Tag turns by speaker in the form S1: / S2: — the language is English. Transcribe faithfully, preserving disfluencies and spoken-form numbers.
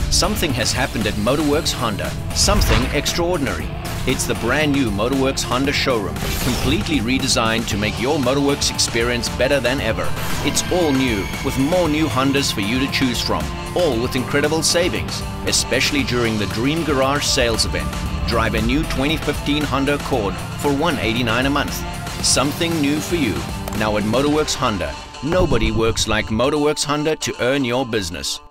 S1: Something has happened at Motorworks Honda, something extraordinary. It's the brand new Motorworks Honda showroom, completely redesigned to make your Motorworks experience better than ever. It's all new, with more new Hondas for you to choose from, all with incredible savings, especially during the Dream Garage sales event. Drive a new twenty fifteen Honda Accord for one hundred eighty-nine dollars a month. Something new for you. Now at Motorworks Honda. Nobody works like Motorworks Honda to earn your business.